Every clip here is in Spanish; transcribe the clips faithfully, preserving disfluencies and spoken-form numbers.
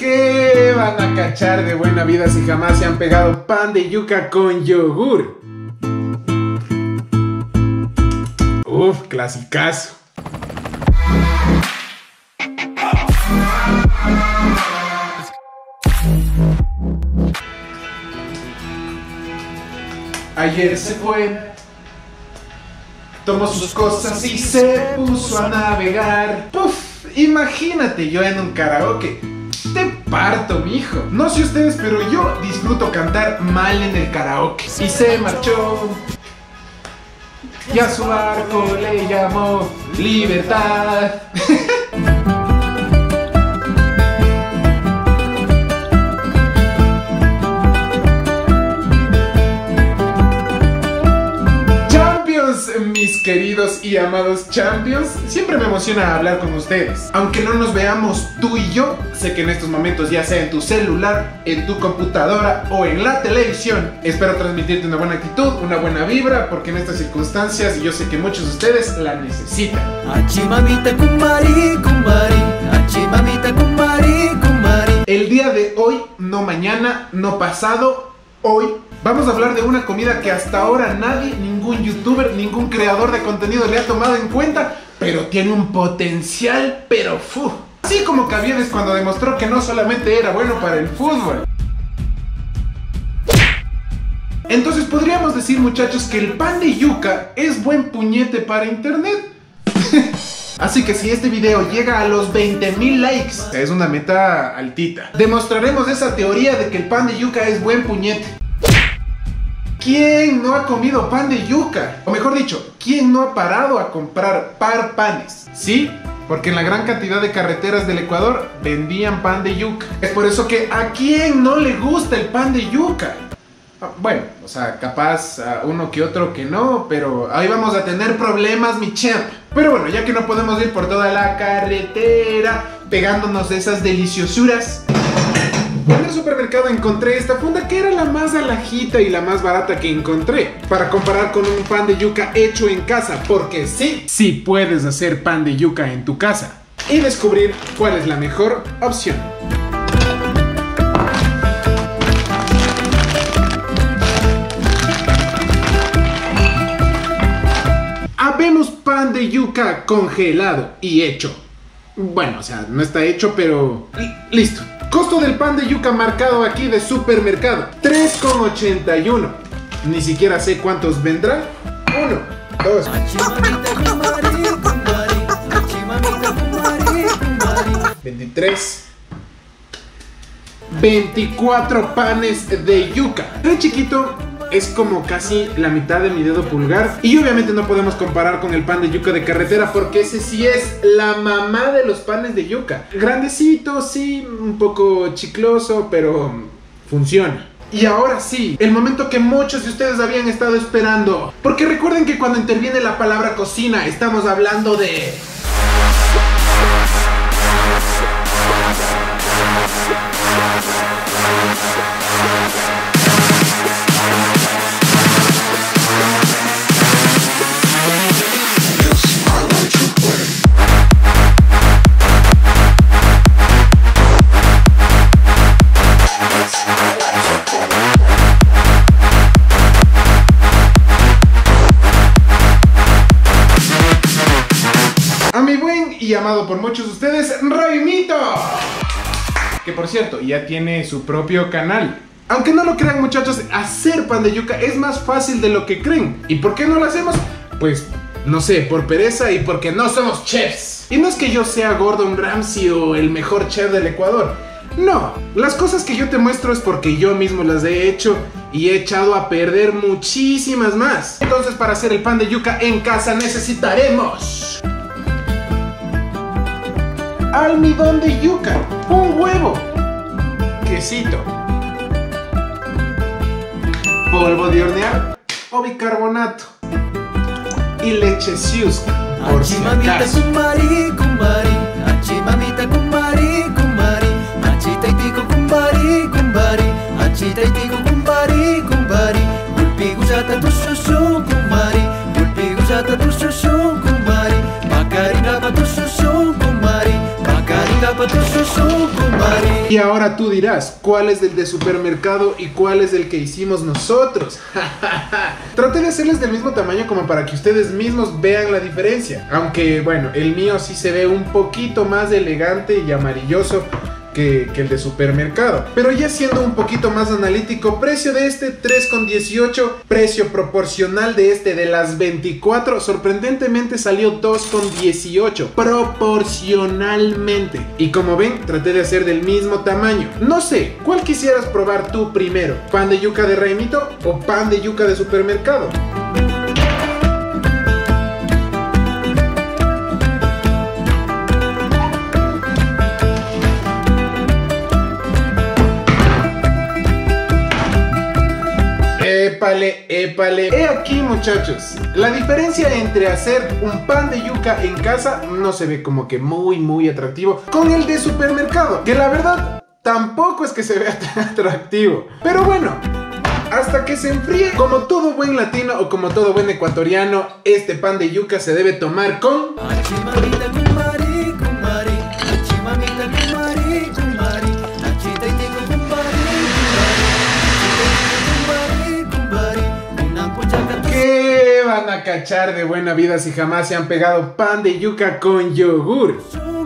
¿Qué van a cachar de buena vida si jamás se han pegado pan de yuca con yogur? Uf, clasicazo. Ayer se fue, tomó sus cosas y se puso a navegar. Puf, imagínate yo en un karaoke. Te parto, mijo. No sé ustedes, pero yo disfruto cantar mal en el karaoke. Y se marchó, y a su barco le llamó Libertad. Mis queridos y amados champions, siempre me emociona hablar con ustedes. Aunque no nos veamos tú y yo, sé que en estos momentos, ya sea en tu celular, en tu computadora o en la televisión, espero transmitirte una buena actitud, una buena vibra, porque en estas circunstancias yo sé que muchos de ustedes la necesitan. El día de hoy, no mañana, no pasado, hoy vamos a hablar de una comida que hasta ahora nadie, ningún youtuber, ningún creador de contenido le ha tomado en cuenta, pero tiene un potencial, pero fu. Así como Caviedes cuando demostró que no solamente era bueno para el fútbol. Entonces podríamos decir, muchachos, que el pan de yuca es buen puñete para internet. Así que si este video llega a los veinte mil likes, es una meta altita, demostraremos esa teoría de que el pan de yuca es buen puñete. ¿Quién no ha comido pan de yuca? O mejor dicho, ¿quién no ha parado a comprar par panes? ¿Sí? Porque en la gran cantidad de carreteras del Ecuador vendían pan de yuca. Es por eso que ¿a quién no le gusta el pan de yuca? Bueno, o sea, capaz a uno que otro que no, pero ahí vamos a tener problemas, mi champ. Pero bueno, ya que no podemos ir por toda la carretera pegándonos de esas deliciosuras, en el supermercado encontré esta funda que era la más alajita y la más barata que encontré, para comparar con un pan de yuca hecho en casa, porque sí, sí puedes hacer pan de yuca en tu casa y descubrir cuál es la mejor opción. Habemos pan de yuca congelado y hecho. Bueno, o sea, no está hecho, pero listo. Costo del pan de yuca marcado aquí de supermercado, tres con ochenta y uno. Ni siquiera sé cuántos vendrán. uno, dos, veintitrés, veinticuatro panes de yuca. El chiquito es como casi la mitad de mi dedo pulgar. Y obviamente no podemos comparar con el pan de yuca de carretera, porque ese sí es la mamá de los panes de yuca. Grandecito, sí, un poco chicloso, pero funciona. Y ahora sí, el momento que muchos de ustedes habían estado esperando. Porque recuerden que cuando interviene la palabra cocina, estamos hablando de... y amado por muchos de ustedes, Raimito, que por cierto ya tiene su propio canal. Aunque no lo crean, muchachos, hacer pan de yuca es más fácil de lo que creen. ¿Y por qué no lo hacemos? Pues no sé, por pereza y porque no somos chefs. Y no es que yo sea Gordon Ramsay o el mejor chef del Ecuador. No, las cosas que yo te muestro es porque yo mismo las he hecho y he echado a perder muchísimas más. Entonces, para hacer el pan de yuca en casa necesitaremos almidón de yuca, un huevo, quesito, polvo de hornear o bicarbonato y leche Siuska, por si acaso. Macarina pa tu susu kumari, Y ahora tú dirás, ¿cuál es el de supermercado y cuál es el que hicimos nosotros? Traté de hacerles del mismo tamaño como para que ustedes mismos vean la diferencia. Aunque bueno, el mío sí se ve un poquito más elegante y amarilloso Que, que el de supermercado. Pero ya siendo un poquito más analítico, precio de este tres con dieciocho, precio proporcional de este de las veinticuatro, sorprendentemente salió dos con dieciocho proporcionalmente. Y como ven, traté de hacer del mismo tamaño. No sé, ¿cuál quisieras probar tú primero? ¿Pan de yuca de Raimito o pan de yuca de supermercado? Épale, épale. He aquí, muchachos, la diferencia entre hacer un pan de yuca en casa no se ve como que muy, muy atractivo con el de supermercado, que la verdad tampoco es que se vea tan atractivo. Pero bueno, hasta que se enfríe, como todo buen latino o como todo buen ecuatoriano, este pan de yuca se debe tomar con... ¿Qué van a cachar de buena vida si jamás se han pegado pan de yuca con yogur?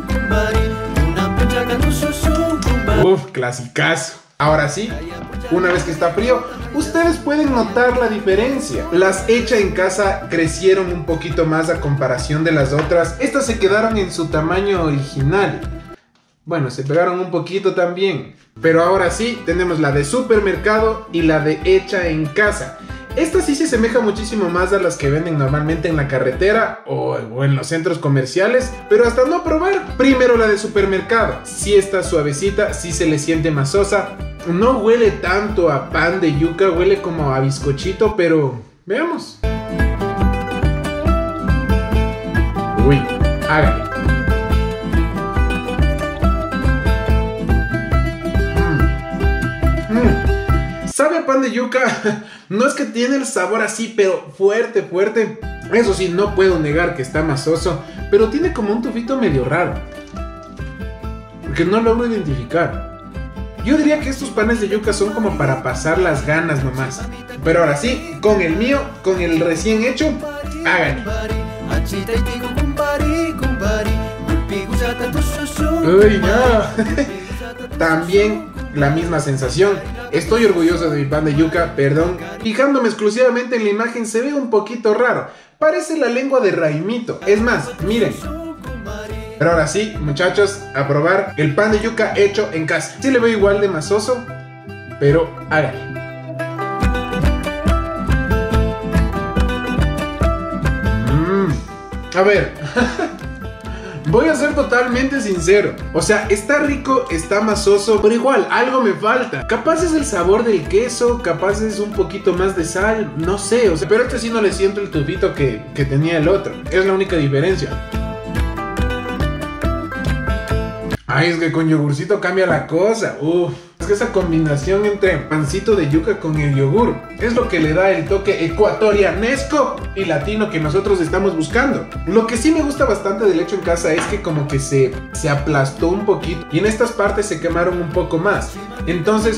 Uf, clasicazo. Ahora sí, una vez que está frío, ustedes pueden notar la diferencia. Las hechas en casa crecieron un poquito más a comparación de las otras. Estas se quedaron en su tamaño original. Bueno, se pegaron un poquito también. Pero ahora sí, tenemos la de supermercado y la de hecha en casa. Esta sí se asemeja muchísimo más a las que venden normalmente en la carretera o, o en los centros comerciales, pero hasta no probar. Primero la de supermercado. Sí está suavecita, sí se le siente masosa. No huele tanto a pan de yuca, huele como a bizcochito, pero veamos. Uy, hágale. ¿Sabe a pan de yuca? No es que tiene el sabor así, pero fuerte, fuerte. Eso sí, no puedo negar que está masoso, pero tiene como un tufito medio raro, porque no logro identificar. Yo diría que estos panes de yuca son como para pasar las ganas nomás. Pero ahora sí, con el mío, con el recién hecho, háganlo. Uy, no. También la misma sensación. Estoy orgulloso de mi pan de yuca, perdón. Fijándome exclusivamente en la imagen se ve un poquito raro. Parece la lengua de Raimito. Es más, miren. Pero ahora sí, muchachos, a probar el pan de yuca hecho en casa. Sí le veo igual de masoso, pero háganlo. Mm. A ver. Voy a ser totalmente sincero. O sea, está rico, está masoso, pero igual, algo me falta. Capaz es el sabor del queso, capaz es un poquito más de sal, no sé, o sea, pero este sí no le siento el tubito que, que tenía el otro. Es la única diferencia. Ay, es que con yogurcito cambia la cosa. Uf. Es que esa combinación entre pancito de yuca con el yogur es lo que le da el toque ecuatorianesco y latino que nosotros estamos buscando. Lo que sí me gusta bastante del hecho en casa es que como que se, se aplastó un poquito y en estas partes se quemaron un poco más. Entonces,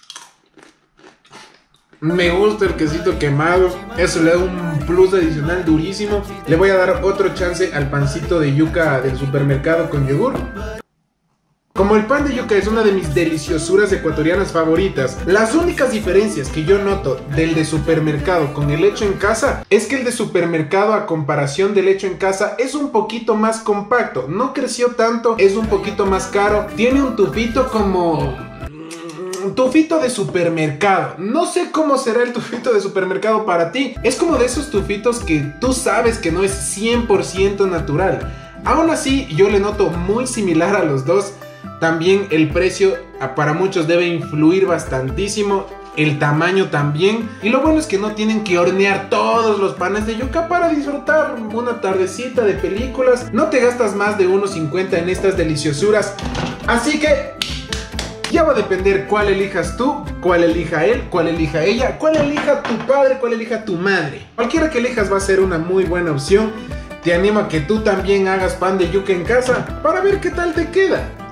me gusta el quesito quemado, eso le da un plus adicional durísimo. Le voy a dar otro chance al pancito de yuca del supermercado con yogur. Como el pan de yuca es una de mis deliciosuras ecuatorianas favoritas, las únicas diferencias que yo noto del de supermercado con el hecho en casa es que el de supermercado a comparación del hecho en casa es un poquito más compacto, no creció tanto, es un poquito más caro, tiene un tufito como... un tufito de supermercado. No sé cómo será el tufito de supermercado para ti. Es como de esos tufitos que tú sabes que no es cien por ciento natural. Aún así, yo le noto muy similar a los dos. También el precio para muchos debe influir bastantísimo, el tamaño también. Y lo bueno es que no tienen que hornear todos los panes de yuca para disfrutar una tardecita de películas. No te gastas más de uno cincuenta en estas deliciosuras. Así que ya va a depender cuál elijas tú, cuál elija él, cuál elija ella, cuál elija tu padre, cuál elija tu madre. Cualquiera que elijas va a ser una muy buena opción. Te animo a que tú también hagas pan de yuca en casa para ver qué tal te queda.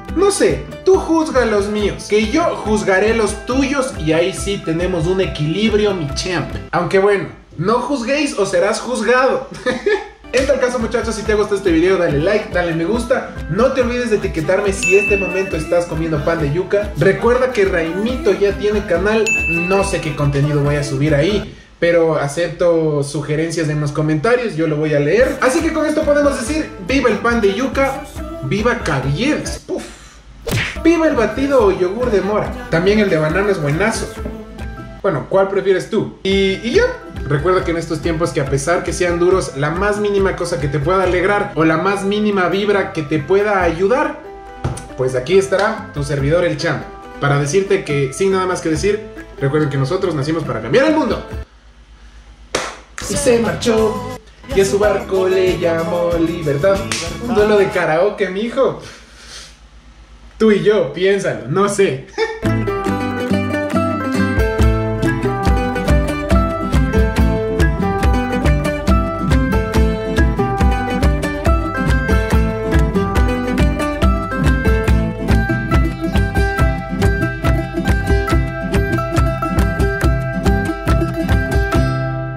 No sé, tú juzga los míos, que yo juzgaré los tuyos y ahí sí tenemos un equilibrio, mi champ. Aunque bueno, no juzguéis o serás juzgado. En tal caso, muchachos, si te gustó este video, dale like, dale me gusta. No te olvides de etiquetarme si este momento estás comiendo pan de yuca. Recuerda que Raimito ya tiene canal, no sé qué contenido voy a subir ahí, pero acepto sugerencias en los comentarios, yo lo voy a leer. Así que con esto podemos decir, viva el pan de yuca, viva Cavieres, puf. Viva el batido o yogur de mora. También el de banana es buenazo. Bueno, ¿cuál prefieres tú? Y, y ya, recuerda que en estos tiempos que a pesar que sean duros, la más mínima cosa que te pueda alegrar o la más mínima vibra que te pueda ayudar, pues aquí estará tu servidor el Champ, para decirte que sin nada más que decir, recuerden que nosotros nacimos para cambiar el mundo. Y se marchó, y a su barco le llamó Libertad. Un duelo de karaoke, mijo. Tú y yo, piénsalo, no sé.